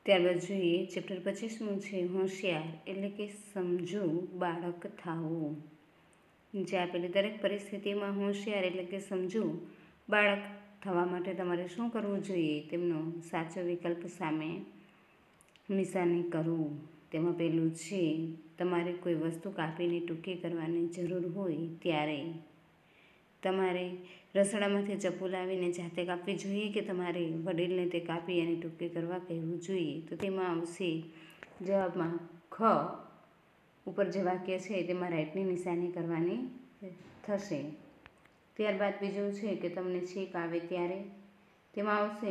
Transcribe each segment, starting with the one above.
ત્યારબાદ જોઈએ ચેપ્ટર 25 છે હોશિયાર એટલે કે સમજુ બાળક થવું। જે આપેલી દરેક પરિસ્થિતિમાં હોશિયાર એટલે કે સમજુ બાળક થવા માટે તમારે શું કરવું જોઈએ તેમનો સાચો વિકલ્પ સામે નિશાની કરવું। તેમાં પહેલું છે તમારે કોઈ વસ્તુ કાપીને ટૂંકી કરવાની જરૂર હોય ત્યારે તમારે રસોડામાંથી ચપ્પુ લાવીને જાતે કાપવી જોઈએ કે તમારે વડીલને તે કાપી અને ટૂંકી કરવા કહેવું જોઈએ। તો તેમાં આવશે જવાબમાં ખ ઉપર જે વાક્ય છે તેમાં રાઈટની નિશાની કરવાની થશે। ત્યારબાદ બીજું છે કે તમને છીંક આવે ત્યારે તેમાં આવશે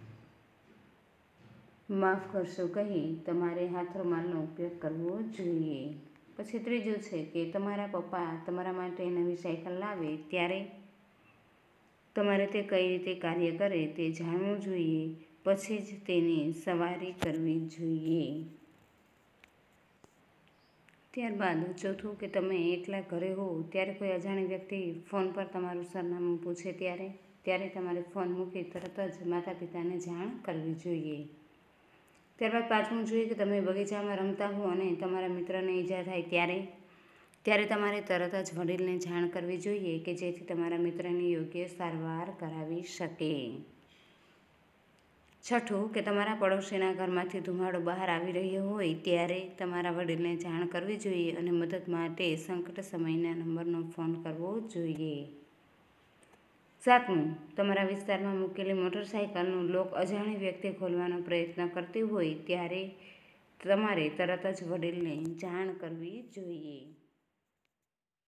માફ કરશો કહી તમારે હાથ રૂમાલનો ઉપયોગ કરવો જોઈએ। પછી ત્રીજું છે કે તમારા પપ્પા તમારા માટે નવી સાયકલ લાવે ત્યારે તમારે તે કઈ રીતે કાર્ય કરે તે જાણવું જોઈએ પછી જ તેની સવારી કરવી જોઈએ। ત્યારબાદ ચોથું કે તમે એકલા ઘરે હો ત્યારે કોઈ અજાણી વ્યક્તિ ફોન પર તમારું સરનામું પૂછે ત્યારે તમારે ફોન મૂકી તરત જ માતા પિતાને જાણ કરવી જોઈએ। ત્યારબાદ પાંચમું જોઈએ કે તમે બગીચામાં રમતા હો અને તમારા મિત્રને ઈજા થાય ત્યારે તમારે તરત જ વડીલને જાણ કરવી જોઈએ કે જેથી તમારા મિત્રની યોગ્ય સારવાર કરાવી શકે। છઠ્ઠું કે તમારા પડોશીના ઘરમાંથી ધુમાડો બહાર આવી રહ્યો હોય ત્યારે તમારા વડીલને જાણ કરવી જોઈએ અને મદદ માટે સંકટ સમયના નંબરનો ફોન કરવો જોઈએ। સાતમું તમારા વિસ્તારમાં મૂકેલી મોટરસાયકલનું લોક અજાણી વ્યક્તિ ખોલવાનો પ્રયત્ન કરતી હોય ત્યારે તમારે તરત જ વડીલને જાણ કરવી જોઈએ।